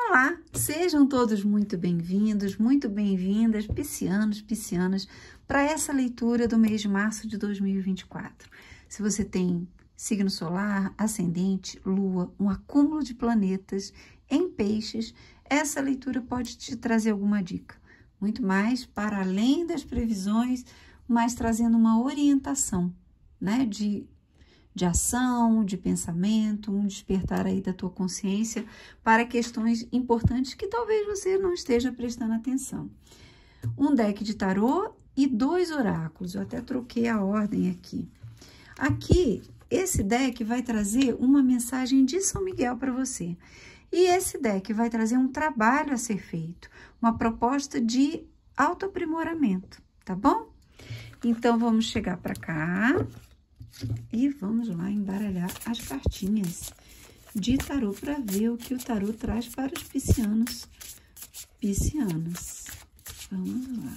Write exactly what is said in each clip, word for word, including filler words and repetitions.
Olá, sejam todos muito bem-vindos, muito bem-vindas, piscianos, piscianas, para essa leitura do mês de março de dois mil e vinte e quatro. Se você tem signo solar, ascendente, lua, um acúmulo de planetas em peixes, essa leitura pode te trazer alguma dica. Muito mais para além das previsões, mas trazendo uma orientação, né, de de ação, de pensamento, um despertar aí da tua consciência para questões importantes que talvez você não esteja prestando atenção. Um deck de tarô e dois oráculos, eu até troquei a ordem aqui. Aqui, esse deck vai trazer uma mensagem de São Miguel para você. E esse deck vai trazer um trabalho a ser feito, uma proposta de autoaprimoramento, tá bom? Então, vamos chegar para cá. E vamos lá embaralhar as cartinhas de tarô para ver o que o tarô traz para os piscianos, piscianas. Vamos lá.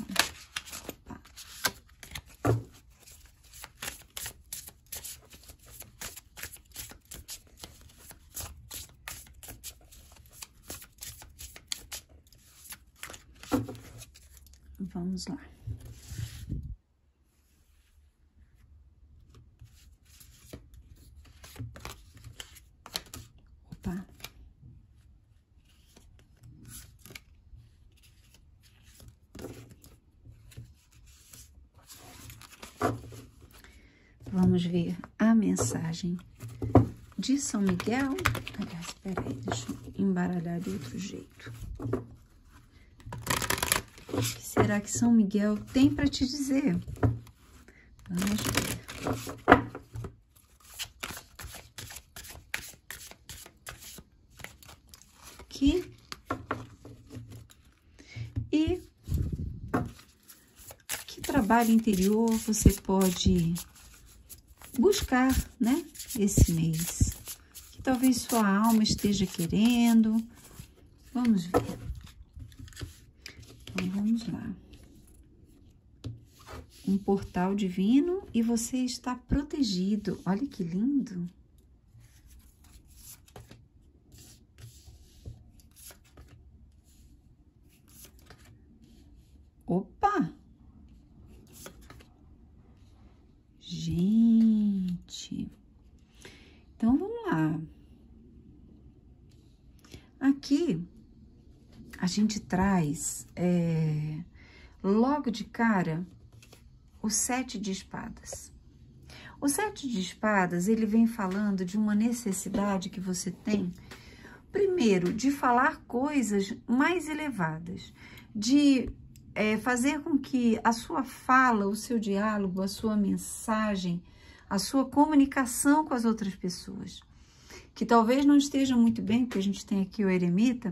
Opa. Vamos lá. Vamos ver a mensagem de São Miguel. Aliás, espera aí, deixa eu embaralhar de outro jeito. O que será que São Miguel tem para te dizer? Vamos ver. Aqui. E que trabalho interior você pode buscar, né, esse mês, que talvez sua alma esteja querendo. Vamos ver. Então, vamos lá. Um portal divino e você está protegido. Olha que lindo. Opa! Gente, então vamos lá. Aqui a gente traz é, logo de cara o sete de espadas. O sete de espadas, ele vem falando de uma necessidade que você tem, primeiro, de falar coisas mais elevadas, de É fazer com que a sua fala, o seu diálogo, a sua mensagem, a sua comunicação com as outras pessoas, que talvez não estejam muito bem, porque a gente tem aqui o eremita,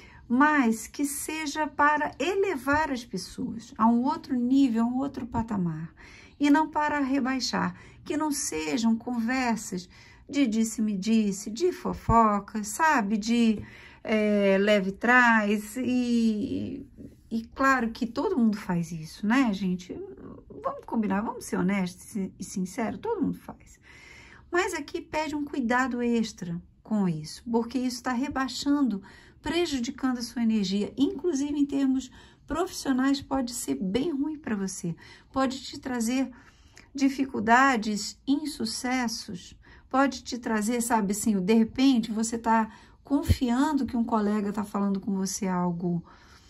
mas que seja para elevar as pessoas a um outro nível, a um outro patamar, e não para rebaixar, que não sejam conversas de disse-me-disse, de fofoca, sabe, de é, leve trás e... E claro que todo mundo faz isso, né, gente? Vamos combinar, vamos ser honestos e sinceros, todo mundo faz. Mas aqui pede um cuidado extra com isso, porque isso está rebaixando, prejudicando a sua energia. Inclusive, em termos profissionais, pode ser bem ruim para você. Pode te trazer dificuldades, insucessos, pode te trazer, sabe assim, de repente, você está confiando que um colega está falando com você algo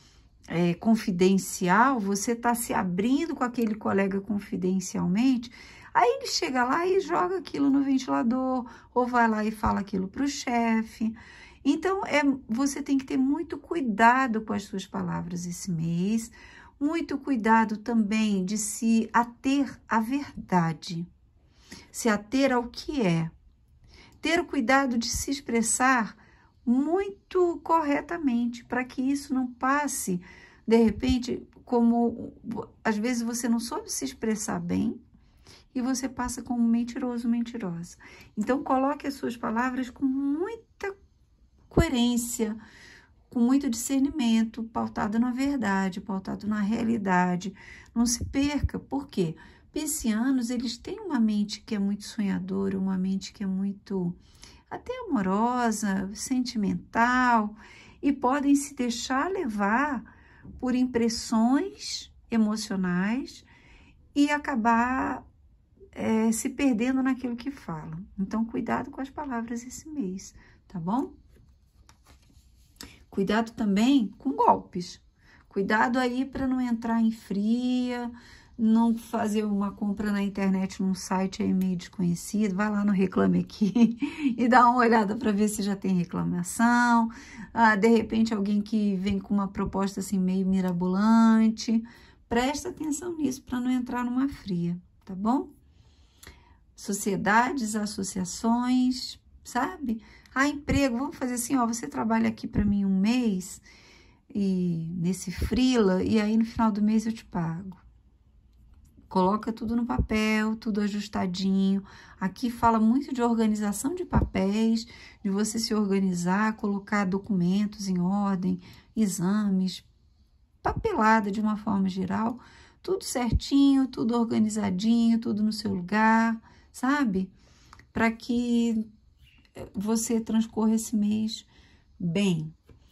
É, confidencial, você está se abrindo com aquele colega confidencialmente, aí ele chega lá e joga aquilo no ventilador, ou vai lá e fala aquilo para o chefe. Então, é, você tem que ter muito cuidado com as suas palavras esse mês, muito cuidado também de se ater à verdade, se ater ao que é, ter o cuidado de se expressar muito corretamente, para que isso não passe, de repente, como às vezes você não soube se expressar bem e você passa como mentiroso, mentirosa. Então, coloque as suas palavras com muita coerência, com muito discernimento, pautado na verdade, pautado na realidade. Não se perca, por quê? Piscianos, eles têm uma mente que é muito sonhadora, uma mente que é muito até amorosa, sentimental, e podem se deixar levar por impressões emocionais e acabar é, se perdendo naquilo que falam. Então, cuidado com as palavras esse mês, tá bom? Cuidado também com golpes. Cuidado aí para não entrar em fria, não fazer uma compra na internet num site aí meio desconhecido. Vai lá no Reclame Aqui e dá uma olhada para ver se já tem reclamação. Ah, de repente, alguém que vem com uma proposta assim meio mirabolante. Presta atenção nisso para não entrar numa fria, tá bom? Sociedades, associações, sabe? Ah, emprego, vamos fazer assim, ó, você trabalha aqui para mim um mês e nesse freela, e aí no final do mês eu te pago. Coloca tudo no papel, tudo ajustadinho. Aqui fala muito de organização de papéis, de você se organizar, colocar documentos em ordem, exames, papelada de uma forma geral, tudo certinho, tudo organizadinho, tudo no seu lugar, sabe? Para que você transcorra esse mês bem.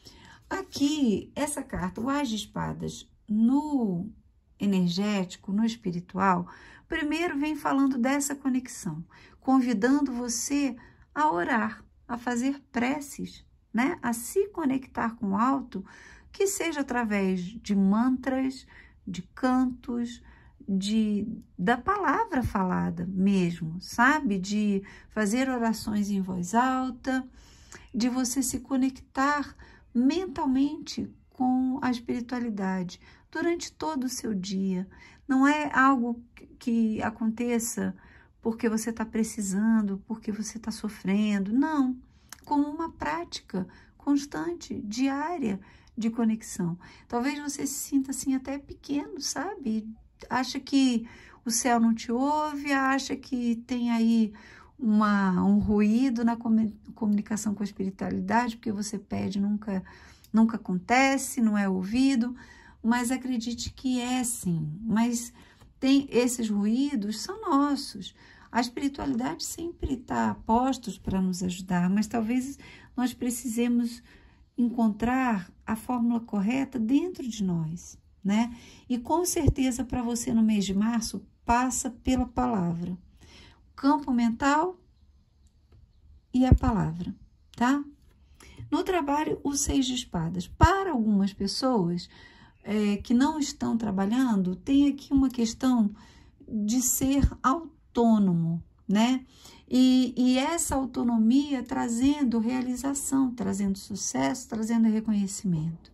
Aqui, essa carta, o As de Espadas, no energético, no espiritual, primeiro vem falando dessa conexão, convidando você a orar, a fazer preces, né? A se conectar com o alto, que seja através de mantras, de cantos, de, da palavra falada mesmo, sabe? De fazer orações em voz alta, de você se conectar mentalmente com a espiritualidade durante todo o seu dia. Não é algo que aconteça porque você está precisando, porque você está sofrendo, não. Como uma prática constante, diária, de conexão. Talvez você se sinta assim até pequeno, sabe? Acha que o céu não te ouve, acha que tem aí uma, um ruído na comunicação com a espiritualidade, porque você pede, nunca, nunca acontece, não é ouvido, mas acredite que é sim. Mas tem esses ruídos são nossos. A espiritualidade sempre está a postos para nos ajudar, mas talvez nós precisemos encontrar a fórmula correta dentro de nós, né? E com certeza para você no mês de março passa pela palavra. O campo mental e a palavra, tá? No trabalho, o Seis de Espadas. Para algumas pessoas é, que não estão trabalhando, tem aqui uma questão de ser autônomo, né? E, e essa autonomia trazendo realização, trazendo sucesso, trazendo reconhecimento.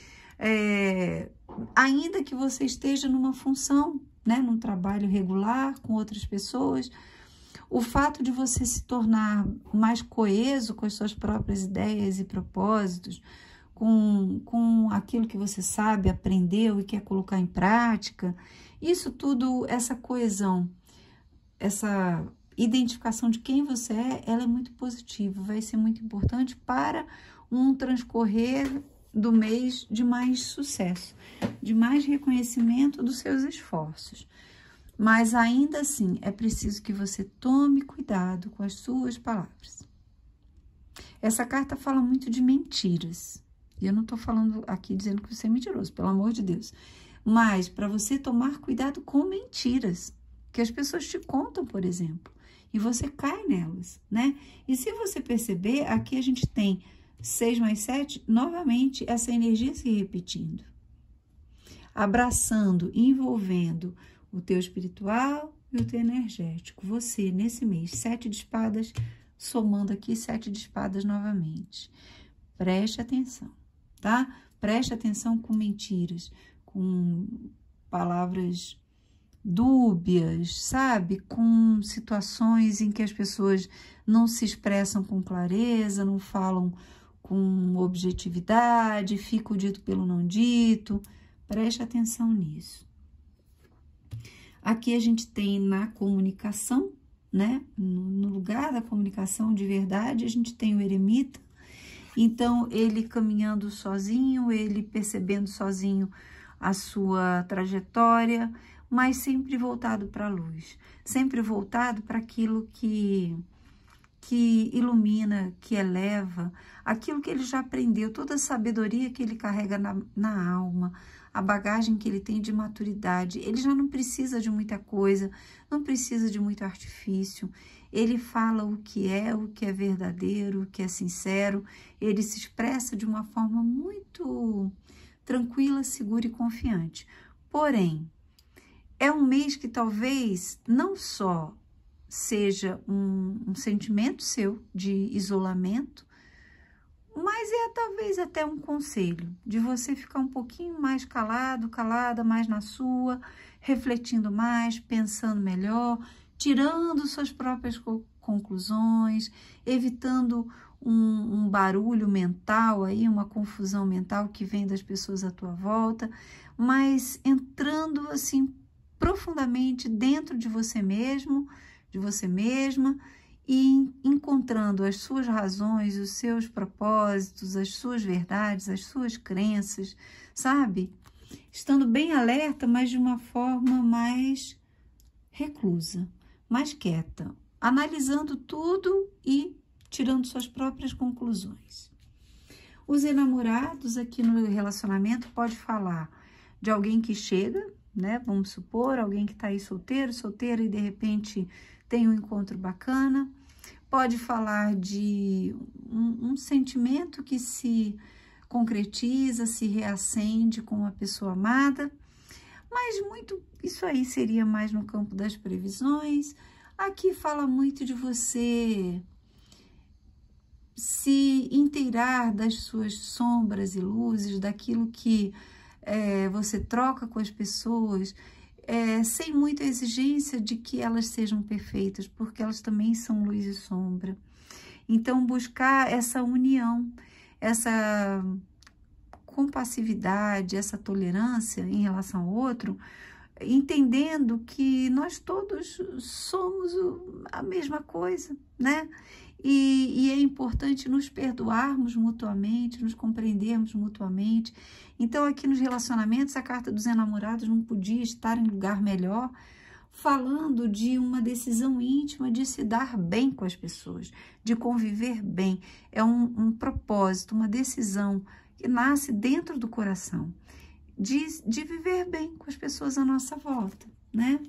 É, ainda que você esteja numa função, né, num trabalho regular com outras pessoas, o fato de você se tornar mais coeso com as suas próprias ideias e propósitos, com, com aquilo que você sabe, aprendeu e quer colocar em prática, isso tudo, essa coesão, essa identificação de quem você é, ela é muito positiva, vai ser muito importante para um transcorrer do mês de mais sucesso, de mais reconhecimento dos seus esforços. Mas ainda assim, é preciso que você tome cuidado com as suas palavras. Essa carta fala muito de mentiras. E eu não estou falando aqui dizendo que você é mentiroso, pelo amor de Deus. Mas para você tomar cuidado com mentiras, que as pessoas te contam, por exemplo, e você cai nelas, né? E se você perceber, aqui a gente tem seis mais sete, novamente, essa energia se repetindo. Abraçando, envolvendo o teu espiritual e o teu energético. Você, nesse mês, sete de espadas, somando aqui sete de espadas novamente. Preste atenção, tá? Preste atenção com mentiras, com palavras dúbias, sabe? Com situações em que as pessoas não se expressam com clareza, não falam com objetividade, fica o dito pelo não dito. Preste atenção nisso. Aqui a gente tem na comunicação, né? No lugar da comunicação de verdade, a gente tem o eremita. Então, ele caminhando sozinho, ele percebendo sozinho a sua trajetória, mas sempre voltado para a luz, sempre voltado para aquilo que, que ilumina, que eleva, aquilo que ele já aprendeu, toda a sabedoria que ele carrega na, na alma, a bagagem que ele tem de maturidade. Ele já não precisa de muita coisa, não precisa de muito artifício. Ele fala o que é, o que é verdadeiro, o que é sincero. Ele se expressa de uma forma muito tranquila, segura e confiante. Porém, é um mês que talvez não só seja um, um sentimento seu de isolamento, mas é talvez até um conselho de você ficar um pouquinho mais calado, calada, mais na sua, refletindo mais, pensando melhor, tirando suas próprias co- conclusões, evitando um, um barulho mental aí, uma confusão mental que vem das pessoas à tua volta, mas entrando assim profundamente dentro de você mesmo, de você mesma, e encontrando as suas razões, os seus propósitos, as suas verdades, as suas crenças, sabe? Estando bem alerta, mas de uma forma mais reclusa, mais quieta, analisando tudo e tirando suas próprias conclusões. Os enamorados aqui no relacionamento pode falar de alguém que chega, né? Vamos supor, alguém que está aí solteiro, solteira e de repente tem um encontro bacana. Pode falar de um, um sentimento que se concretiza, se reacende com uma pessoa amada, mas muito, isso aí seria mais no campo das previsões. Aqui fala muito de você se inteirar das suas sombras e luzes, daquilo que é, você troca com as pessoas, É, sem muita exigência de que elas sejam perfeitas, porque elas também são luz e sombra. Então, buscar essa união, essa compassividade, essa tolerância em relação ao outro, entendendo que nós todos somos a mesma coisa, né? E, e é importante nos perdoarmos mutuamente, nos compreendermos mutuamente. Então, aqui nos relacionamentos, a carta dos enamorados não podia estar em lugar melhor, falando de uma decisão íntima de se dar bem com as pessoas, de conviver bem. É um, um propósito, uma decisão que nasce dentro do coração, de, de viver bem com as pessoas à nossa volta, né?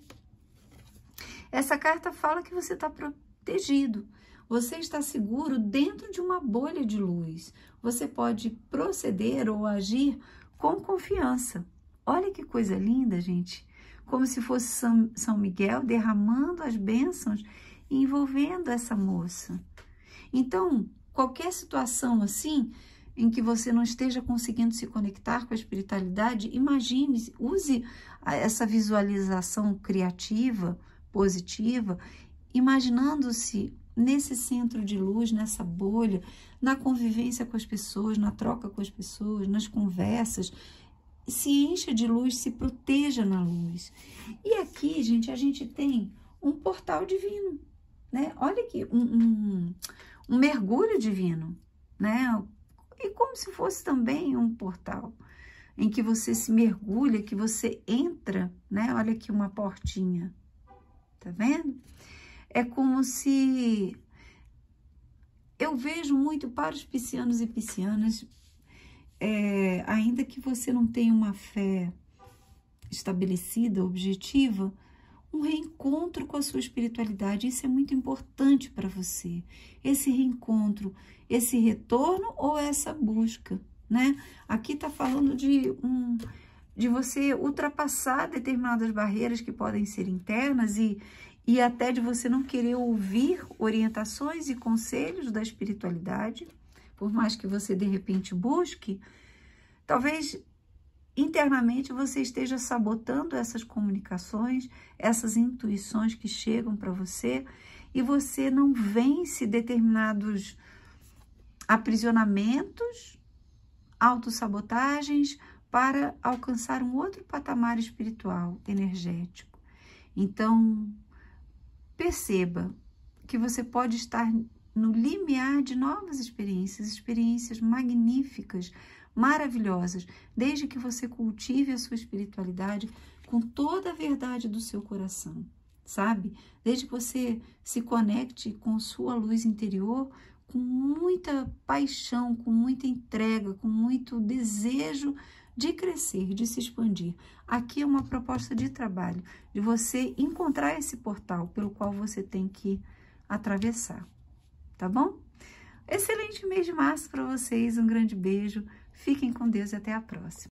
Essa carta fala que você está protegido. Você está seguro dentro de uma bolha de luz. Você pode proceder ou agir com confiança. Olha que coisa linda, gente. Como se fosse São Miguel derramando as bênçãos e envolvendo essa moça. Então, qualquer situação assim, em que você não esteja conseguindo se conectar com a espiritualidade, imagine, use essa visualização criativa, positiva, imaginando-se nesse centro de luz, nessa bolha, na convivência com as pessoas, na troca com as pessoas, nas conversas, se encha de luz, se proteja na luz. E aqui, gente, a gente tem um portal divino, né? Olha aqui, um, um, um mergulho divino, né? E como se fosse também um portal, em que você se mergulha, que você entra, né? Olha aqui uma portinha, tá vendo? É como se... Eu vejo muito para os piscianos e piscianas, é, ainda que você não tenha uma fé estabelecida, objetiva, um reencontro com a sua espiritualidade. Isso é muito importante para você. Esse reencontro, esse retorno ou essa busca, né? Aqui está falando de, um, de você ultrapassar determinadas barreiras que podem ser internas e... e até de você não querer ouvir orientações e conselhos da espiritualidade, por mais que você de repente busque, talvez internamente você esteja sabotando essas comunicações, essas intuições que chegam para você, e você não vence determinados aprisionamentos, autossabotagens, para alcançar um outro patamar espiritual, energético. Então, perceba que você pode estar no limiar de novas experiências, experiências magníficas, maravilhosas, desde que você cultive a sua espiritualidade com toda a verdade do seu coração, sabe? Desde que você se conecte com sua luz interior, com muita paixão, com muita entrega, com muito desejo de crescer, de se expandir. Aqui é uma proposta de trabalho, de você encontrar esse portal pelo qual você tem que atravessar, tá bom? Excelente mês de março para vocês, um grande beijo, fiquem com Deus e até a próxima.